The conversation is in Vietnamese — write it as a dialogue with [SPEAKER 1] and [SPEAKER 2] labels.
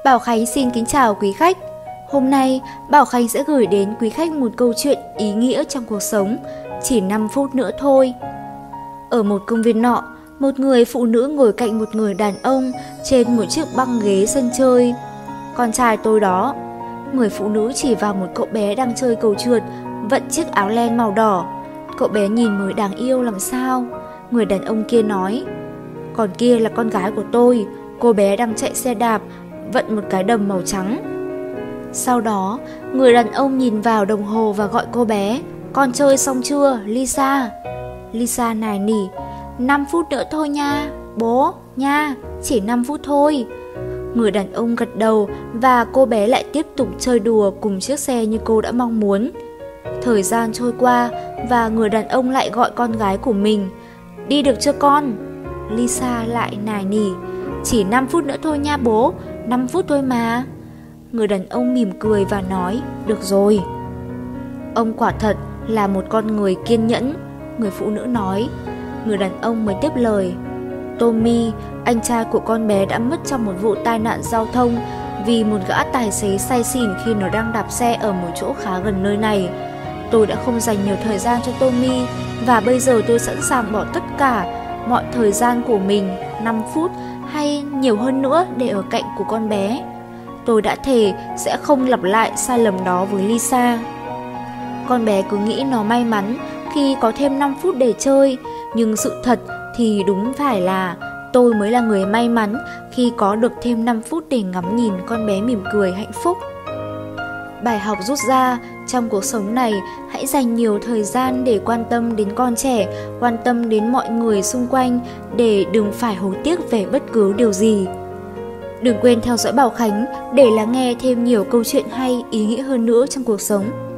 [SPEAKER 1] Bảo Khánh xin kính chào quý khách. Hôm nay, Bảo Khánh sẽ gửi đến quý khách một câu chuyện ý nghĩa trong cuộc sống, chỉ 5 phút nữa thôi. Ở một công viên nọ, một người phụ nữ ngồi cạnh một người đàn ông trên một chiếc băng ghế sân chơi. Con trai tôi đó. Người phụ nữ chỉ vào một cậu bé đang chơi cầu trượt, vận chiếc áo len màu đỏ. Cậu bé nhìn mới đáng yêu làm sao. Người đàn ông kia nói, còn kia là con gái của tôi, cô bé đang chạy xe đạp, vận một cái đầm màu trắng. Sau đó, người đàn ông nhìn vào đồng hồ và gọi cô bé, con chơi xong chưa, Lisa? Lisa nài nỉ, 5 phút nữa thôi nha, bố, nha, chỉ 5 phút thôi. Người đàn ông gật đầu và cô bé lại tiếp tục chơi đùa cùng chiếc xe như cô đã mong muốn. Thời gian trôi qua và người đàn ông lại gọi con gái của mình, đi được chưa con? Lisa lại nài nỉ, chỉ 5 phút nữa thôi nha bố, 5 phút thôi mà. Người đàn ông mỉm cười và nói, được rồi. Ông quả thật là một con người kiên nhẫn, người phụ nữ nói. Người đàn ông mới tiếp lời, Tommy, anh trai của con bé đã mất trong một vụ tai nạn giao thông vì một gã tài xế say xỉn khi nó đang đạp xe ở một chỗ khá gần nơi này. Tôi đã không dành nhiều thời gian cho Tommy và bây giờ tôi sẵn sàng bỏ tất cả mọi thời gian của mình, 5 phút hay nhiều hơn nữa để ở cạnh của con bé. Tôi đã thề sẽ không lặp lại sai lầm đó với Lisa. Con bé cứ nghĩ nó may mắn khi có thêm 5 phút để chơi, nhưng sự thật thì đúng phải là tôi mới là người may mắn khi có được thêm 5 phút để ngắm nhìn con bé mỉm cười hạnh phúc. Bài học rút ra, trong cuộc sống này, hãy dành nhiều thời gian để quan tâm đến con trẻ, quan tâm đến mọi người xung quanh để đừng phải hối tiếc về bất cứ điều gì. Đừng quên theo dõi Bảo Khánh để lắng nghe thêm nhiều câu chuyện hay, ý nghĩa hơn nữa trong cuộc sống.